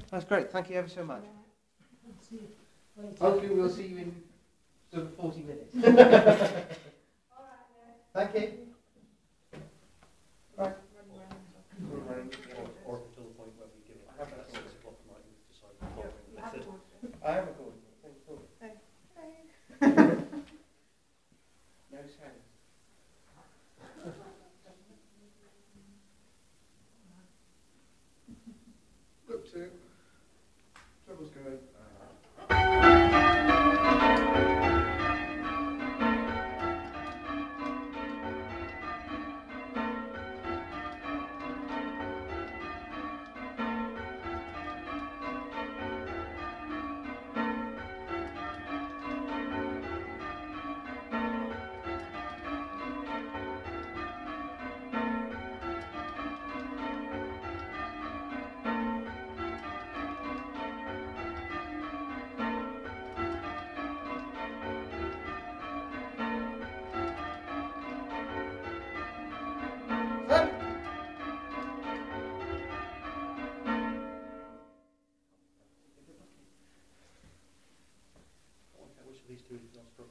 That's great. Thank you ever so much. Hopefully we'll see you in sort of 40 minutes. Thank you. Right. Or until the point where we give it at 6 o'clock tonight and decide the following method. I am recording. No sound. Look to. Trouble's going. Which of these two did you